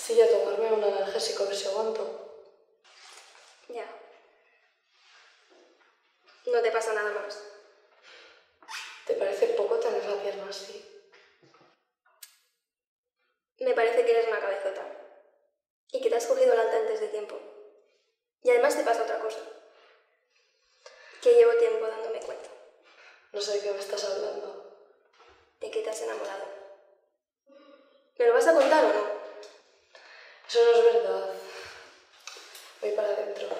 Sí, a tomarme un analgésico a ver si aguanto. Ya. No te pasa nada más. ¿Te parece poco tener la pierna así? Me parece que eres una cabezota. Y que te has cogido el alta antes de tiempo. Y además te pasa otra cosa. Que llevo tiempo dándome cuenta. No sé de qué me estás hablando. De que te has enamorado. ¿Me lo vas a contar o no? Eso no es verdad. Voy para adentro.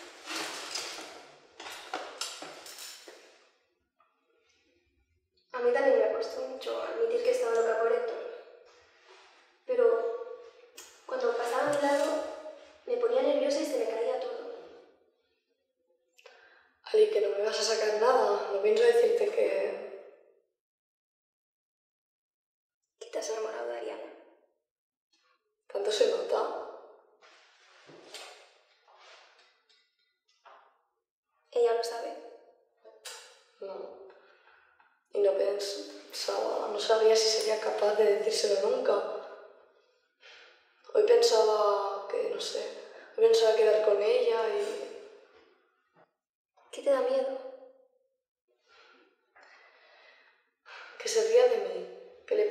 A mí también me costó mucho admitir que estaba loca por Héctor. Pero cuando pasaba a mi lado, me ponía nerviosa y se me caía todo. Ali, que no me vas a sacar nada. No pienso decirte que te has enamorado de Ariana. ¿Tanto se nota? Ella lo sabe. No. Y no pensaba, no sabía si sería capaz de decírselo nunca. Hoy pensaba que, no sé, hoy pensaba quedar con ella y... ¿Qué te da miedo? Que se ría de mí, que le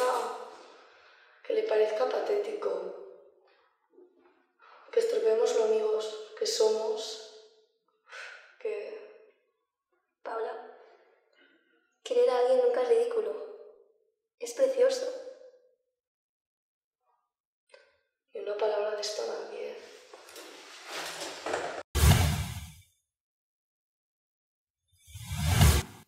parezca patético, que estropeemos lo amigos que somos, que... Paula, querer a alguien nunca es ridículo. Es precioso. Y una palabra de esto a nadie.